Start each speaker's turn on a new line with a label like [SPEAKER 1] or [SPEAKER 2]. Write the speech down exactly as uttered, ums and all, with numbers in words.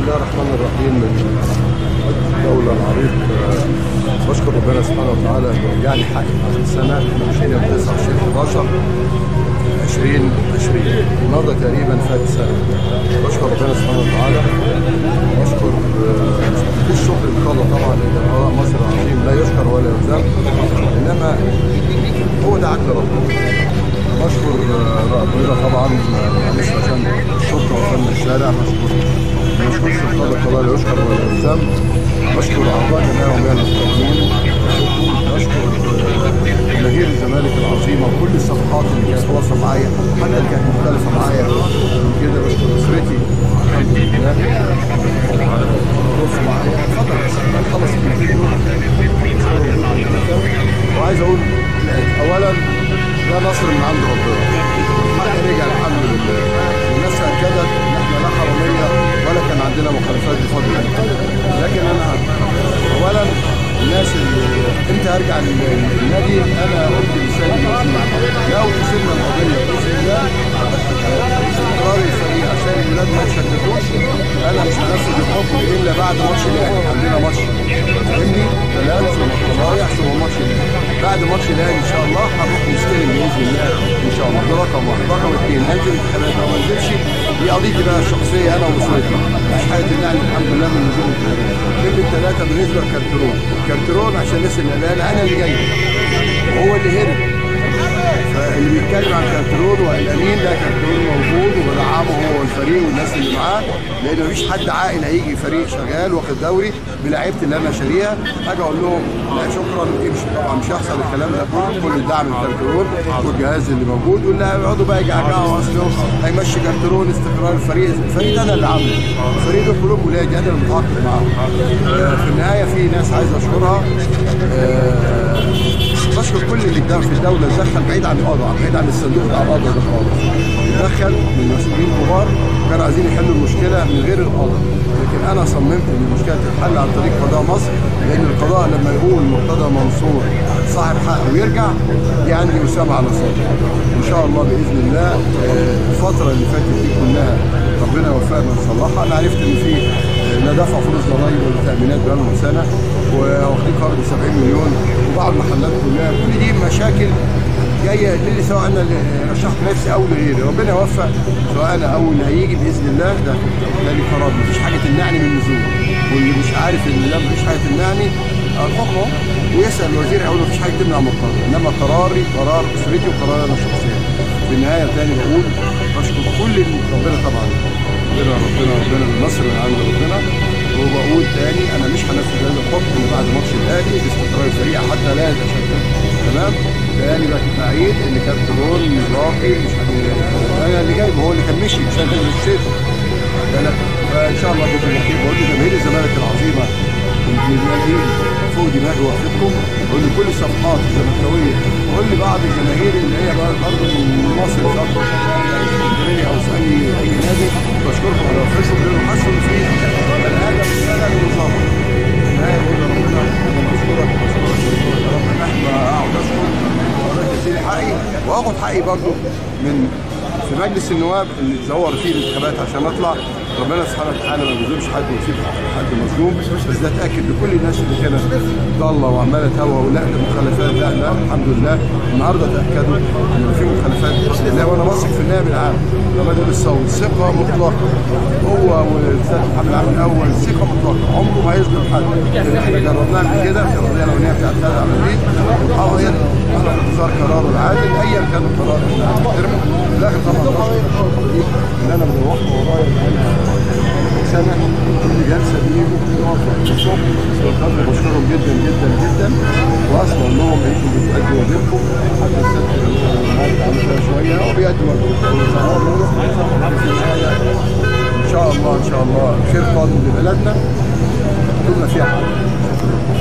[SPEAKER 1] الله الرحمن الرحيم. من الدولة العريق بشكر ربنا سبحانه وتعالى انه رجعني حقي بعد السنة مشينا من تسعة وعشرين حداشر عشرين عشرين النهارده تقريبا فات سنة. بشكر ربنا سبحانه وتعالى، بشكر في الشكر القضاء طبعا ان قضاء مصر العظيم لا يشكر ولا يلزم، انما هو ده عدل ربنا. بشكر ربنا طبعا معلش عشان الشرطه وفن الشارع، بشكر ما بشكرش القضاء لا يشكر ولا يلزم. بشكر اعضاء جمعيه عمال المستقيمين، بشكر جماهير الزمالك العظيمه وكل الصفحات اللي كانت تتواصل معايا حتى اللي كانت مختلفه معايا كده. بشكر اسرتي الحمد لله تواصل معايا. اتفضل خلص الفيديو. وعايز اقول اولا ده نصر من عند ربنا، حق رجع الحمد لله. الناس اكدت ان احنا لا حراميه ولا كان عندنا مخالفات بفضل الله. لكن انا اولا الناس اللي امتى ارجع للنادي، انا قلت لسيد الوزير لو كسبنا القضيه باذن الله استقرار الفريق عشان الولاد ما يتشتتوش، انا مش هنفذ الحكم الا بعد ماتش الاهلي. عندنا ماتش فاهمني ثلاث ثم رايح ثم ماتش الاهلي. بعد ماتش الاهلي ان شاء الله هنروح نستلم باذن الله ان شاء الله. ده رقم واحد. رقم اثنين هنزل انتخابات او ما انزلش دي قضيتي بقى الشخصيه انا واسرتي، مش حاجه تمنعني الحمد لله من نزول الانتخابات. نمره ثلاثه بالنسبه لكارترون، كارترون عشان الناس اللي قلقانه انا اللي جاي وهو اللي هرب. فاللي بيتكلم عن كارترون وقلقانين لا، كارترون موجود وبدعمه هو والفريق والناس اللي معاه، لان مفيش حد عاقل هيجي فريق شغال واخد دوري بلعيبه اللي انا شاريها اجي اقول لهم لا شكرا امشي. طبعا مش هيحصل الكلام ده كله. كل الدعم لكارترون والجهاز اللي موجود، واللي هيقعدوا بقى يجعجعوا اصل هيمشي كارترون استقرار الفريق. الفريق ده انا اللي عامله، الفريق ده كلهم ولادي انا اللي متعاقد معاهم. في النهايه في ناس عايز اشكرها. بشكر كل اللي في الدوله دخل بعيد عن القضاء، بعيد عن الصندوق بتاع القضاء ده خالص. دخل من مسؤولين كبار كانوا عايزين يحلوا المشكله من غير القضاء، لكن انا صممت ان المشكله تتحل عن طريق قضاء مصر، لان القضاء لما يقول مرتضى منصور صاحب حق ويرجع دي عندي وسام على صدري. ان شاء الله باذن الله الفتره اللي فاتت دي كلها ربنا يوفقنا نصلحها. انا عرفت ان في لا دفع فلوس ضرايب ولا تامينات بقالهم سنه واخدين قرض سبعين مليون وبعض المحلات كلها. كل دي مشاكل جايه للي سواء انا اللي رشحت نفسي او لغيري. ربنا يوفق سواء انا او اللي هيجي باذن الله. ده ده لي قرار، مفيش حاجه تمنعني من النزول. واللي مش عارف ان لا مفيش حاجه تمنعني الحكم ويسال الوزير هيقول له مفيش حاجه تمنع من القرار، انما قراري قرار اسرتي وقراري انا شخصيا. في النهايه تاني بقول بشكر كل ربنا طبعا، ربنا ربنا ربنا النصر من عند ربنا. وبقول تاني انا مش هنفذ هذا الحكم اللي بعد ماتش الاهلي باستقرار الفريق حتى لا يتشتت. تمام؟ تاني بقى تعيد ان كارترون راقي مش انا اللي جايبه، هو اللي كان مشي مش انا اللي مشيته. فان شاء الله باذن الله خير. بقول لجماهير الزمالك العظيمه المليانين فوق دماغي وقفتكم، بقول لكل الصفحات الزملكاويه، بقول لبعض الجماهير اللي هي برضه من مصر برضه او في اي اي نادي بشكركم على وقفتكم لانه حسوا ان في بني ادم اشتغل ونظام. في النهايه بقول لربنا انا بشكرك بشكرك يا رب ان احنا اقعد اشكر وحضرتك تديني حقي واخد حقي برضه من في مجلس النواب اللي تزور فيه الانتخابات عشان اطلع. ربنا سبحانه وتعالى ما بيظلمش حد ويسيب حد مظلوم، بس ده اتاكد لكل الناس اللي كانت ضاله وعماله تهوى ولا ده مخالفات. لا لا الحمد لله النهارده تاكدوا ان في مخالفات باذن الله، وانا واثق في النائب العام رمضان الصوت ثقه مطلقه هو والاستاذ محمد عبد الاول ثقه مطلقه عمره ما هيظلم حد. احنا جربناها قبل كده في القضيه الاولانيه بتاعت خالد عبد الحميد وحاول على انتظار قراره العادل ايا كان القرار احنا هنحترمه. لكن طبعا ان انا مدوخه ورايا سنه كل جلسه بيجوا بيقفوا الصبح والقدر بشكرهم جدا جدا جدا واصلا انهم انتم بتأدوا واجبكم حتى الست عامله شويه وبيأدوا واجبكم. في النهايه ان شاء الله ان شاء الله خير قادم لبلدنا كلنا فيها.